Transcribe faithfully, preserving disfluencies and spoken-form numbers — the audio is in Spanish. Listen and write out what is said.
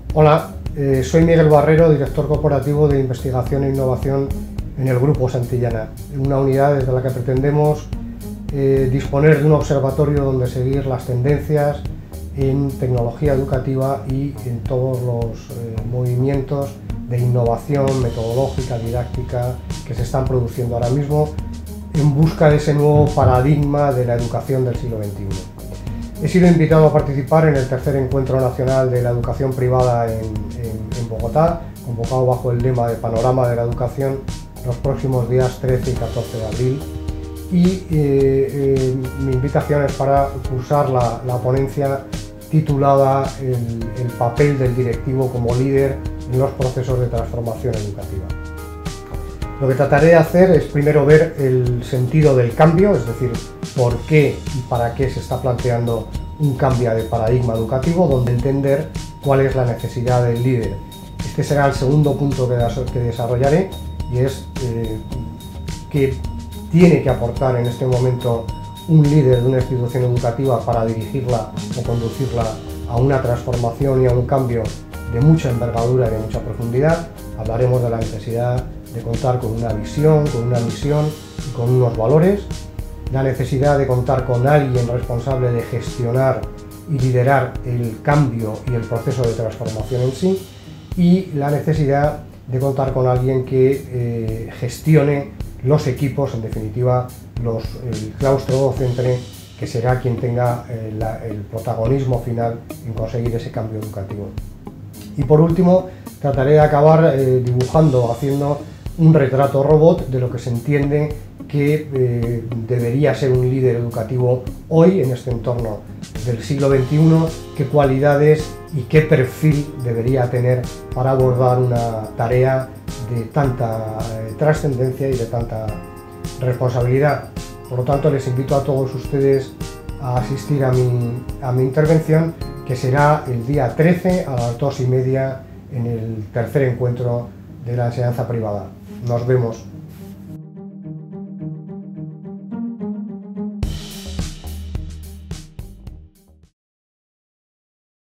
Hola, eh, soy Miguel Barrero, director corporativo de Investigación e Innovación en el Grupo Santillana, una unidad desde la que pretendemos eh, disponer de un observatorio donde seguir las tendencias en tecnología educativa y en todos los eh, movimientos de innovación metodológica, didáctica que se están produciendo ahora mismo en busca de ese nuevo paradigma de la educación del siglo veintiuno. He sido invitado a participar en el tercer encuentro nacional de la educación privada en, en, en Bogotá, convocado bajo el lema de Panorama de la Educación los próximos días trece y catorce de abril. Y eh, eh, mi invitación es para cursar la, la ponencia titulada el, el papel del directivo como líder en los procesos de transformación educativa. Lo que trataré de hacer es primero ver el sentido del cambio, es decir, por qué y para qué se está planteando un cambio de paradigma educativo, donde entender cuál es la necesidad del líder. Este será el segundo punto que desarrollaré y es eh, que tiene que aportar en este momento un líder de una institución educativa para dirigirla o conducirla a una transformación y a un cambio de mucha envergadura y de mucha profundidad. Hablaremos de la necesidad de contar con una visión, con una misión y con unos valores, la necesidad de contar con alguien responsable de gestionar y liderar el cambio y el proceso de transformación en sí, y la necesidad de contar con alguien que eh, gestione los equipos, en definitiva los, el claustro docente, que será quien tenga eh, la, el protagonismo final en conseguir ese cambio educativo. Y por último, trataré de acabar eh, dibujando, haciendo un retrato robot de lo que se entiende que eh, debería ser un líder educativo hoy en este entorno del siglo veintiuno, qué cualidades y qué perfil debería tener para abordar una tarea de tanta eh, trascendencia y de tanta responsabilidad. Por lo tanto, les invito a todos ustedes a asistir a mi, a mi intervención, que será el día trece a las dos y media en el tercer encuentro de la enseñanza privada. Nos vemos.